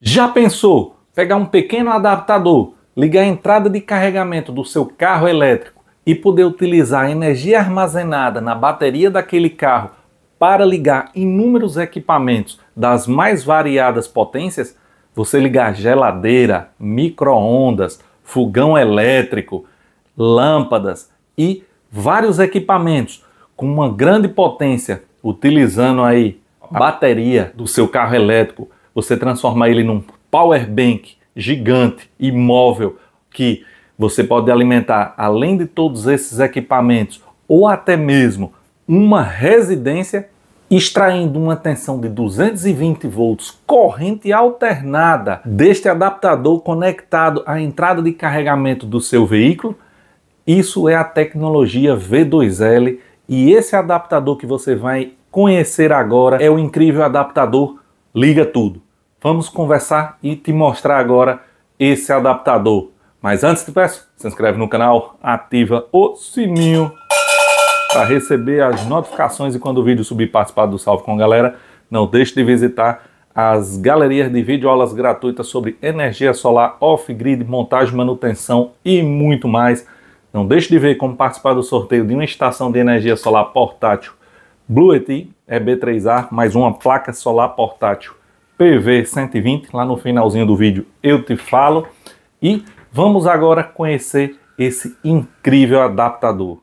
Já pensou pegar um pequeno adaptador, ligar a entrada de carregamento do seu carro elétrico e poder utilizar a energia armazenada na bateria daquele carro para ligar inúmeros equipamentos das mais variadas potências? Você ligar geladeira, micro-ondas, fogão elétrico, lâmpadas e vários equipamentos com uma grande potência, utilizando aí a bateria do seu carro elétrico. Você transforma ele num power bank gigante e móvel que você pode alimentar, além de todos esses equipamentos, ou até mesmo uma residência, extraindo uma tensão de 220 volts, corrente alternada deste adaptador conectado à entrada de carregamento do seu veículo. Isso é a tecnologia V2L e esse adaptador que você vai conhecer agora é o incrível adaptador Liga Tudo. Vamos conversar e te mostrar agora esse adaptador. Mas antes te peço, se inscreve no canal, ativa o sininho para receber as notificações e quando o vídeo subir, participar do Salve com a Galera. Não deixe de visitar as galerias de videoaulas gratuitas sobre energia solar, off-grid, montagem, manutenção e muito mais. Não deixe de ver como participar do sorteio de uma estação de energia solar portátil Bluetooth EB3A, mais uma placa solar portátil PV120. Lá no finalzinho do vídeo eu te falo. E vamos agora conhecer esse incrível adaptador.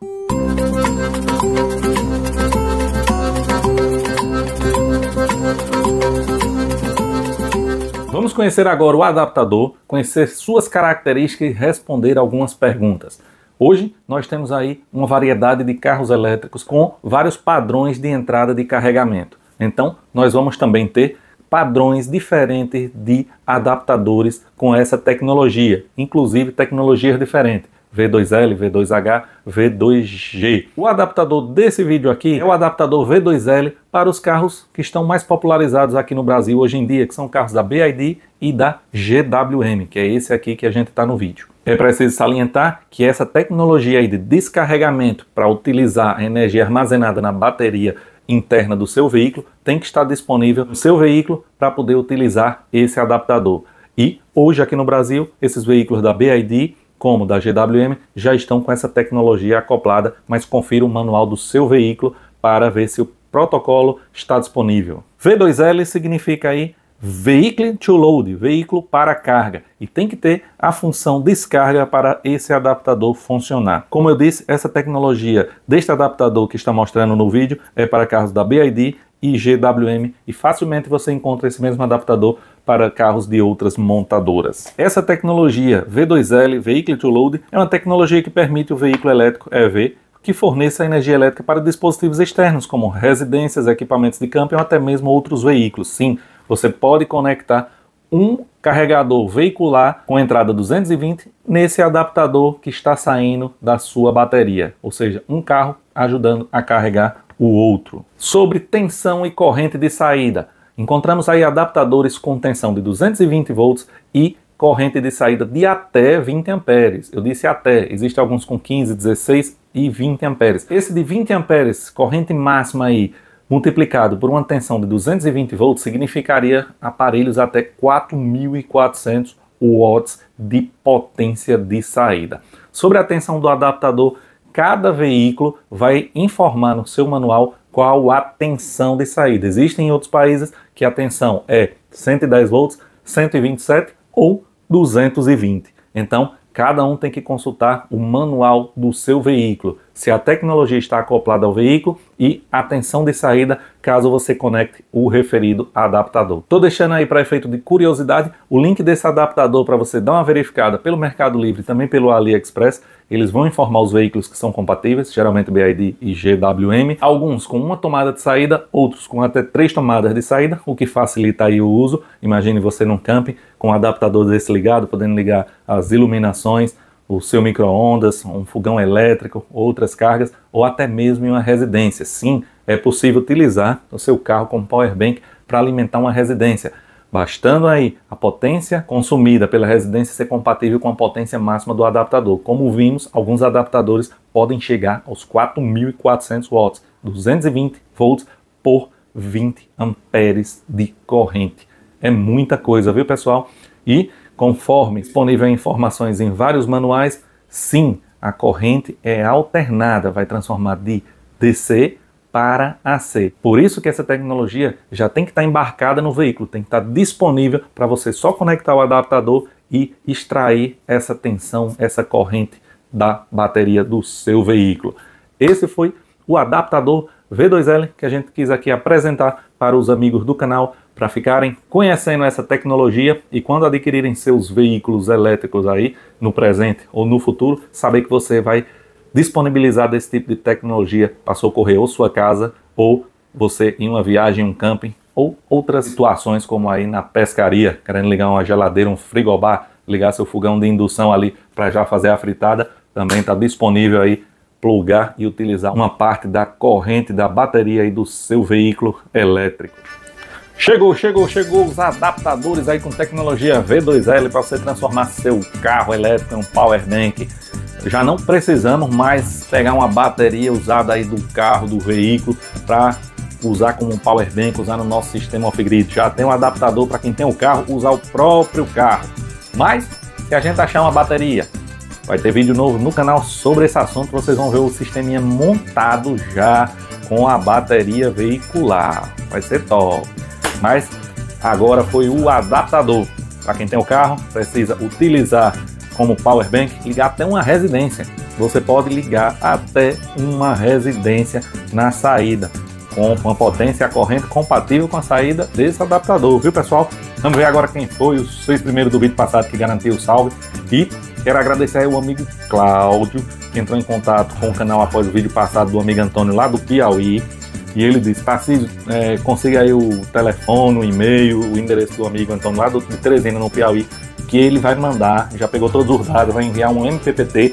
Vamos conhecer agora o adaptador, conhecer suas características e responder algumas perguntas. Hoje nós temos aí uma variedade de carros elétricos com vários padrões de entrada de carregamento. Então nós vamos também ter padrões diferentes de adaptadores com essa tecnologia, inclusive tecnologias diferentes. V2L, V2H, V2G. O adaptador desse vídeo aqui é o adaptador V2L para os carros que estão mais popularizados aqui no Brasil hoje em dia, que são carros da BYD e da GWM, que é esse aqui que a gente está no vídeo. É preciso salientar que essa tecnologia aí de descarregamento para utilizar a energia armazenada na bateria interna do seu veículo tem que estar disponível no seu veículo para poder utilizar esse adaptador. E hoje aqui no Brasil, esses veículos da BYD como da GWM já estão com essa tecnologia acoplada, mas confira o manual do seu veículo para ver se o protocolo está disponível. V2L significa aí Vehicle to Load, veículo para carga, e tem que ter a função descarga para esse adaptador funcionar. Como eu disse, essa tecnologia deste adaptador que está mostrando no vídeo é para carros da BYD e GWM e facilmente você encontra esse mesmo adaptador para carros de outras montadoras. Essa tecnologia V2L, Vehicle to Load, é uma tecnologia que permite o veículo elétrico EV que forneça energia elétrica para dispositivos externos, como residências, equipamentos de camping ou até mesmo outros veículos. Sim, você pode conectar um carregador veicular com entrada 220 nesse adaptador que está saindo da sua bateria, ou seja, um carro ajudando a carregar o outro. Sobre tensão e corrente de saída, encontramos aí adaptadores com tensão de 220 volts e corrente de saída de até 20 amperes. Eu disse até, existem alguns com 15, 16 e 20 amperes. Esse de 20 amperes, corrente máxima aí, multiplicado por uma tensão de 220 volts, significaria aparelhos até 4.400 watts de potência de saída. Sobre a tensão do adaptador, cada veículo vai informar no seu manual qual a tensão de saída. Existem em outros países que a tensão é 110 volts, 127 ou 220. Então, cada um tem que consultar o manual do seu veículo, se a tecnologia está acoplada ao veículo e a tensão de saída, caso você conecte o referido adaptador. Estou deixando aí para efeito de curiosidade o link desse adaptador para você dar uma verificada pelo Mercado Livre e também pelo AliExpress. Eles vão informar os veículos que são compatíveis, geralmente BYD e GWM, alguns com uma tomada de saída, outros com até 3 tomadas de saída, o que facilita aí o uso. Imagine você num camping com um adaptador desse ligado, podendo ligar as iluminações, o seu micro-ondas, um fogão elétrico, outras cargas, ou até mesmo em uma residência. Sim, é possível utilizar o seu carro como power bank para alimentar uma residência, bastando aí a potência consumida pela residência ser compatível com a potência máxima do adaptador. Como vimos, alguns adaptadores podem chegar aos 4.400 watts, 220 volts por 20 amperes de corrente. É muita coisa, viu, pessoal? E conforme disponível informações em vários manuais, sim, a corrente é alternada, vai transformar de DC para AC. Por isso que essa tecnologia já tem que estar embarcada no veículo, tem que estar disponível para você só conectar o adaptador e extrair essa tensão, essa corrente da bateria do seu veículo. Esse foi o adaptador V2L que a gente quis aqui apresentar para os amigos do canal, para ficarem conhecendo essa tecnologia e quando adquirirem seus veículos elétricos aí no presente ou no futuro, saber que você vai disponibilizar desse tipo de tecnologia para socorrer ou sua casa ou você em uma viagem, um camping ou outras situações como aí na pescaria, querendo ligar uma geladeira, um frigobar, ligar seu fogão de indução ali para já fazer a fritada, também está disponível aí plugar e utilizar uma parte da corrente da bateria aí do seu veículo elétrico. Chegou os adaptadores aí com tecnologia V2L para você transformar seu carro elétrico em um power bank. Já não precisamos mais pegar uma bateria usada aí do carro, do veículo, para usar como um power bank, usar no nosso sistema off-grid. Já tem um adaptador para quem tem o carro, usar o próprio carro. Mas, se a gente achar uma bateria, vai ter vídeo novo no canal sobre esse assunto, vocês vão ver o sisteminha montado já com a bateria veicular. Vai ser top. Mas agora foi o adaptador. Para quem tem o carro, precisa utilizar como power bank, ligar até uma residência. Você pode ligar até uma residência na saída, com uma potência e a corrente compatível com a saída desse adaptador, viu, pessoal? Vamos ver agora quem foi os 6 primeiros do vídeo passado que garantiu o salve. E quero agradecer aí o amigo Cláudio, que entrou em contato com o canal após o vídeo passado do amigo Antônio lá do Piauí. E ele disse, Tarcísio, consiga aí o telefone, o e-mail, o endereço do amigo Antônio lá de Teresina, no Piauí, que ele vai mandar, já pegou todos os dados, vai enviar um MPPT,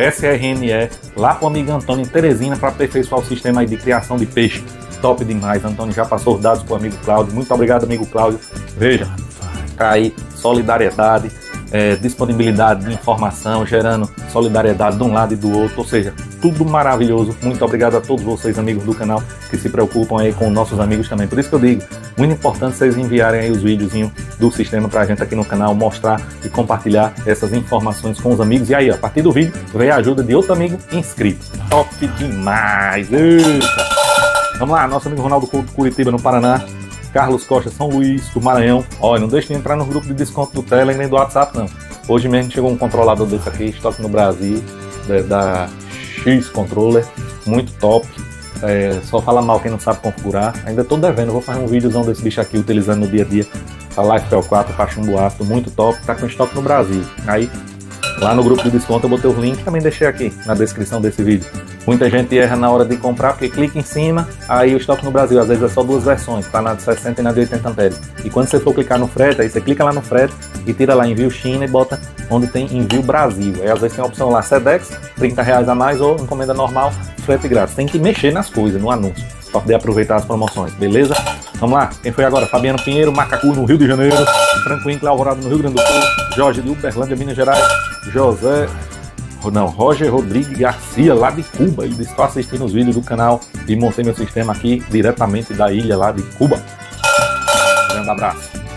SRNE, lá para o amigo Antônio em Teresina, para aperfeiçoar o sistema aí de criação de peixe. Top demais, Antônio já passou os dados para o amigo Cláudio. Muito obrigado, amigo Cláudio. Veja, tá aí, solidariedade, disponibilidade de informação, gerando solidariedade de um lado e do outro, ou seja, tudo maravilhoso. Muito obrigado a todos vocês, amigos do canal, que se preocupam aí com nossos amigos também. Por isso que eu digo, muito importante vocês enviarem aí os videozinhos do sistema pra gente aqui no canal, mostrar e compartilhar essas informações com os amigos. E aí, ó, a partir do vídeo, veio a ajuda de outro amigo inscrito. Top demais! Eita! Vamos lá, nosso amigo Ronaldo Couto, Curitiba, no Paraná. Carlos Costa, São Luís, do Maranhão. Olha, não deixe de entrar no grupo de desconto do Telegram nem do WhatsApp, não. Hoje mesmo chegou um controlador desse aqui, estoque no Brasil, da X Controller, muito top. Só fala mal quem não sabe configurar. Ainda tô devendo, vou fazer um videozão desse bicho aqui, utilizando no dia a dia. A LifePel 4 para chumbo ácido, muito top, tá com estoque no Brasil. Aí, lá no grupo de desconto eu botei os links, também deixei aqui na descrição desse vídeo. Muita gente erra na hora de comprar, porque clica em cima, aí o estoque no Brasil, às vezes é só duas versões, tá na de 60 e na de 80 amperes. E quando você for clicar no frete, aí você clica lá no frete e tira lá envio China e bota onde tem envio Brasil. Aí às vezes tem a opção lá Sedex, R$30 a mais, ou encomenda normal, frete grátis. Tem que mexer nas coisas, no anúncio, para poder aproveitar as promoções, beleza? Vamos lá, quem foi agora? Fabiano Pinheiro, Macacu, no Rio de Janeiro. Franco Incla, Alvorada, no Rio Grande do Sul. Jorge de Uberlândia, Minas Gerais. Roger Rodrigues Garcia, lá de Cuba. Ele estou assistindo os vídeos do canal e montei meu sistema aqui diretamente da ilha lá de Cuba. Grande abraço.